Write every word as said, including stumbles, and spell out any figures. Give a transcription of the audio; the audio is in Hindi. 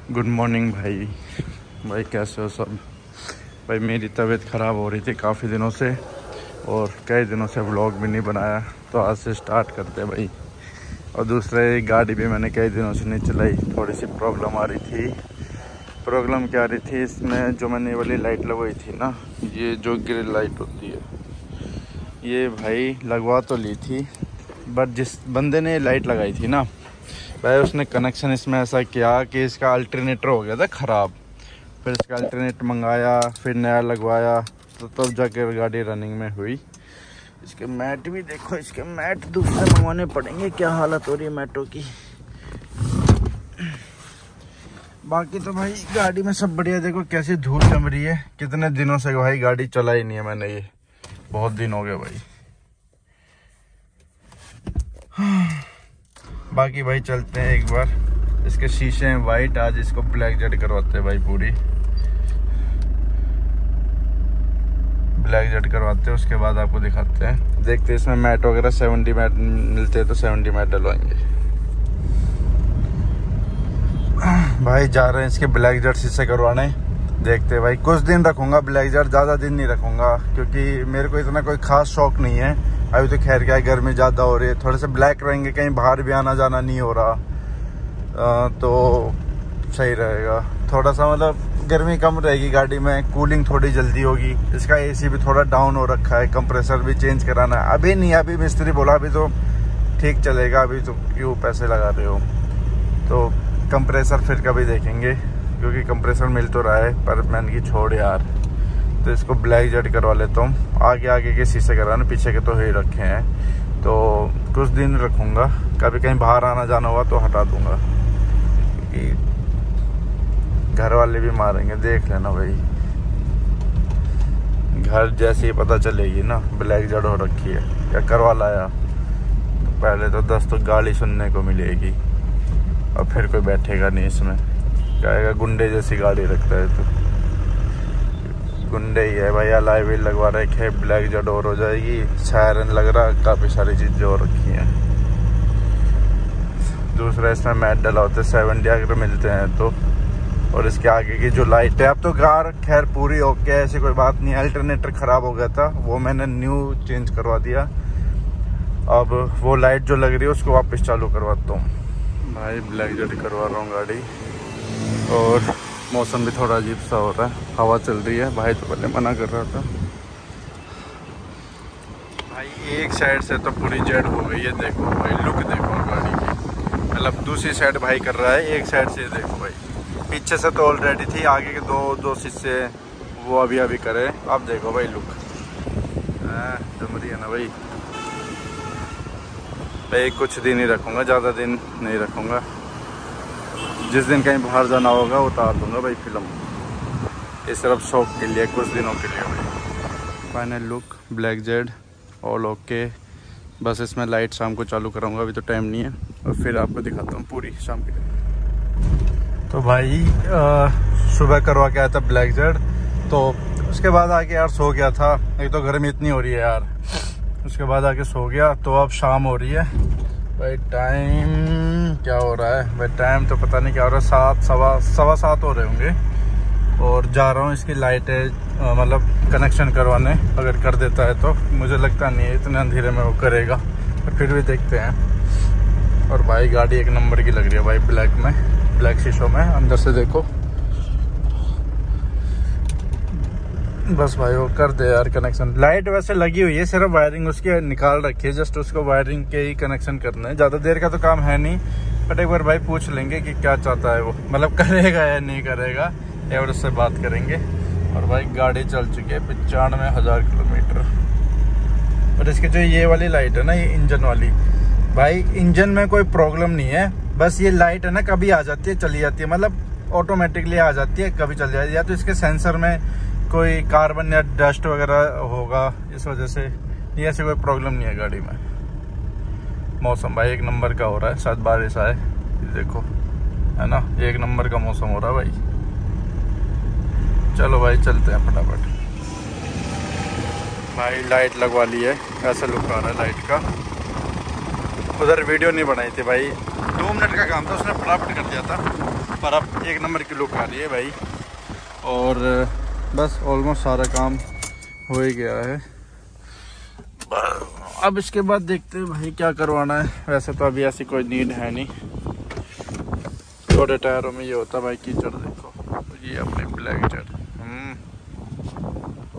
गुड मॉर्निंग भाई। भाई कैसे हो सब? भाई मेरी तबीयत ख़राब हो रही थी काफ़ी दिनों से और कई दिनों से व्लॉग भी नहीं बनाया, तो आज से स्टार्ट करते हैं भाई। और दूसरे गाड़ी भी मैंने कई दिनों से नहीं चलाई, थोड़ी सी प्रॉब्लम आ रही थी। प्रॉब्लम क्या आ रही थी इसमें, जो मैंने ये वाली लाइट लगवाई थी ना, ये जो ग्रिल लाइट होती है, ये भाई लगवा तो ली थी, बट जिस बंदे ने लाइट लगाई थी ना भाई, उसने कनेक्शन इसमें ऐसा किया कि इसका अल्टरनेटर हो गया था ख़राब। फिर इसका अल्टरनेटर मंगाया, फिर नया लगवाया, तो तब जाके गाड़ी रनिंग में हुई। इसके मैट भी देखो, इसके मैट दूसरे मंगवाने पड़ेंगे। क्या हालत हो रही है मैटों की। बाकी तो भाई गाड़ी में सब बढ़िया। देखो कैसी धूल जम रही है। कितने दिनों से भाई गाड़ी चलाई नहीं है मैंने, ये बहुत दिन हो गए भाई। बाकी भाई चलते हैं एक बार। इसके शीशे हैं वाइट, आज इसको ब्लैक जेट करवाते हैं भाई। पूरी ब्लैक जेट करवाते हैं, उसके बाद आपको दिखाते हैं। देखते हैं इसमें मैट वगैरह सेवेंटी मैट मिलते हैं तो सेवेंटी मैट डलवाएंगे भाई। जा रहे हैं इसके ब्लैक जेट शीशे करवाने। देखते हैं भाई, कुछ दिन रखूंगा ब्लैक जेट, ज़्यादा दिन नहीं रखूंगा क्योंकि मेरे को इतना कोई खास शौक नहीं है। अभी तो खैर क्या है, गर्मी ज़्यादा हो रही है, थोड़े से ब्लैक रहेंगे, कहीं बाहर भी आना जाना नहीं हो रहा, आ, तो सही रहेगा। थोड़ा सा मतलब गर्मी कम रहेगी गाड़ी में, कूलिंग थोड़ी जल्दी होगी। इसका एसी भी थोड़ा डाउन हो रखा है, कंप्रेसर भी चेंज कराना है। अभी नहीं, अभी मिस्त्री बोला अभी तो ठीक चलेगा, अभी तो क्यों पैसे लगा रहे हो। तो कंप्रेसर फिर कभी देखेंगे, क्योंकि कंप्रेसर मिल तो रहा है, पर मैंने की छोड़ यार। तो इसको ब्लैक जेट करवा लेता हूँ। आगे आगे के शीशे कराने, पीछे के तो ही रखे हैं, तो कुछ दिन रखूँगा। कभी कहीं बाहर आना जाना हुआ तो हटा दूँगा, क्योंकि घर वाले भी मारेंगे। देख लेना भाई, घर जैसे ही पता चलेगी ना ब्लैक जेट हो रखी है या करवा लाया, तो पहले तो दस तो गाली सुनने को मिलेगी और फिर कोई बैठेगा नहीं इसमें। कहेगा गुंडे जैसी गाड़ी रखता है, तो गुंडे ही है भाई। अलाई व्हील लगवा रखे है, ब्लैक जेट और हो जाएगी, सायरन लग रहा, काफ़ी सारी चीज़ें और रखी हैं। दूसरा इसमें मैट डला होता है सेवेंटी अगर मिलते हैं तो। और इसके आगे की जो लाइट है, अब तो कार खैर पूरी ओके है, ऐसी कोई बात नहीं। अल्टरनेटर ख़राब हो गया था, वो मैंने न्यू चेंज करवा दिया। अब वो लाइट जो लग रही है उसको वापस चालू करवाता हूँ भाई। ब्लैक जेट करवा रहा हूँ गाड़ी। और मौसम भी थोड़ा अजीब सा हो रहा है, हवा चल रही है। भाई तो पहले मना कर रहा था भाई। एक साइड से तो पूरी जेट हो गई है, देखो भाई, लुक देखो गाड़ी की। मतलब दूसरी साइड भाई कर रहा है, एक साइड से देखो भाई। पीछे से तो ऑलरेडी थी, आगे के दो दो शीशे वो अभी अभी करे। अब देखो भाई लुक जम रही है ना भाई। भाई कुछ दिन ही रखूँगा, ज़्यादा दिन नहीं रखूँगा। जिस दिन कहीं बाहर जाना होगा उतार दूंगा भाई फिल्म। ये सिर्फ शौक के लिए, कुछ दिनों के लिए भाई। Final look black jet all okay. बस इसमें लाइट शाम को चालू कराऊंगा, अभी तो टाइम नहीं है, और फिर आपको दिखाता हूँ पूरी शाम के लिए। तो भाई आ, सुबह करवा के आया था ब्लैक जेट, तो उसके बाद आके यार सो गया था। एक तो गर्मी इतनी हो रही है यार, उसके बाद आके सो गया। तो अब शाम हो रही है भाई। टाइम क्या हो रहा है भाई? टाइम तो पता नहीं क्या हो रहा है, सात सवा सवा सात हो रहे होंगे। और जा रहा हूँ इसकी लाइटें मतलब कनेक्शन करवाने, अगर कर देता है तो। मुझे लगता नहीं है इतने अंधेरे में वो करेगा, तो फिर भी देखते हैं। और भाई गाड़ी एक नंबर की लग रही है भाई, ब्लैक में, ब्लैक शीशों में। अंदर से देखो, बस भाई वो कर दे यार कनेक्शन। लाइट वैसे लगी हुई है, सिर्फ वायरिंग उसकी निकाल रखी है, जस्ट उसको वायरिंग के ही कनेक्शन करना है। ज़्यादा देर का तो काम है नहीं, बट एक बार भाई पूछ लेंगे कि क्या चाहता है वो, मतलब करेगा या नहीं करेगा, या फिर उससे बात करेंगे। और भाई गाड़ी चल चुकी है पचानवे हज़ार किलोमीटर। और इसकी जो ये वाली लाइट है ना, ये इंजन वाली, भाई इंजन में कोई प्रॉब्लम नहीं है, बस ये लाइट है ना कभी आ जाती है चली जाती है, मतलब ऑटोमेटिकली आ जाती है, कभी चल जाती है। या तो इसके सेंसर में कोई कार्बन या डस्ट वगैरह होगा, इस वजह से। ये ऐसी कोई प्रॉब्लम नहीं है गाड़ी में। मौसम भाई एक नंबर का हो रहा है, शायद बारिश आए, देखो है ना, एक नंबर का मौसम हो रहा है भाई। चलो भाई चलते हैं फटाफट। भाई लाइट लगवा ली है, ऐसा लुक आ रहा है लाइट का। उधर वीडियो नहीं बनाई थी भाई, दो मिनट का काम था, उसने फटाफट कर दिया था। पर अब एक नंबर की लुक आ रही है भाई। और बस ऑलमोस्ट सारा काम हो ही गया है। अब इसके बाद देखते हैं भाई क्या करवाना है। वैसे तो अभी ऐसी कोई नीड है नहीं। छोटे टायरों में ये होता है भाई कीचड़, देखो ये अपने ब्लैक जेट।